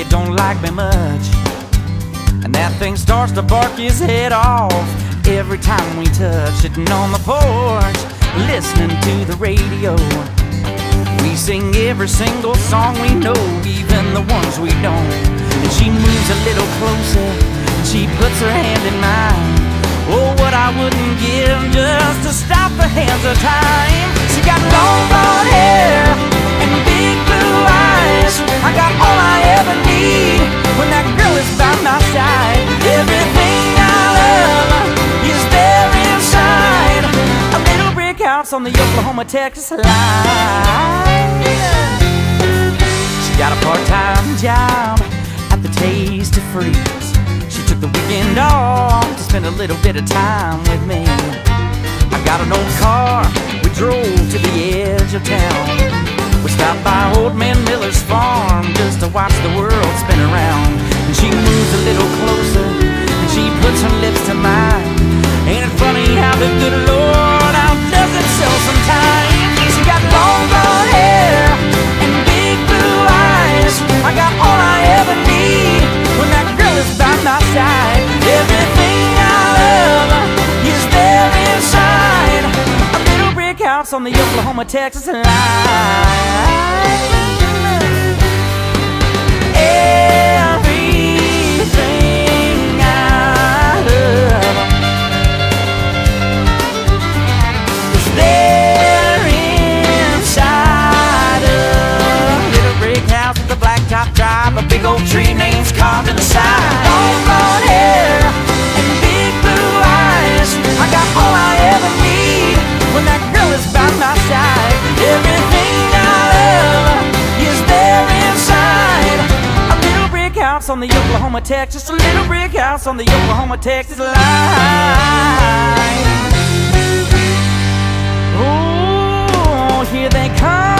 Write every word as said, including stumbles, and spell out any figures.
don't like me much, and that thing starts to bark his head off every time we touch. Sitting on the porch, listening to the radio, we sing every single song we know, even the ones we don't. And she moves a little closer, and she puts her hand in mine. Oh, what I wouldn't give just to stop the hands of time. She got long blonde hair and big blue eyes. I got all I ever need when that girl is by my side. Everything I love is there inside a little brick house on the Oklahoma-Texas line. She got a part-time job at the Tastee-freeze. She took the weekend off to spend a little bit of time with me. I got an old car, we drove to the edge of town. We stopped by Old Man Miller's farm just to watch the world spin around. And she moves a little closer, and she puts her lips to mine. Ain't it funny how the good Lord outdoes himself sometimes? She got long blonde hair and big blue eyes. I got all I ever need when that girl is by my side. Everything I love is there inside a little brick house on the Oklahoma-Texas line. Everything I love is there inside a little brick house with a blacktop drive, a big old tree names carved in the side. Long blonde hair and big blue eyes. I got all I ever need when that girl is by my side. Everything I love is there inside a little brick house on the Oklahoma-Texas, a little brick house on the Oklahoma-Texas line. Oh, here they come.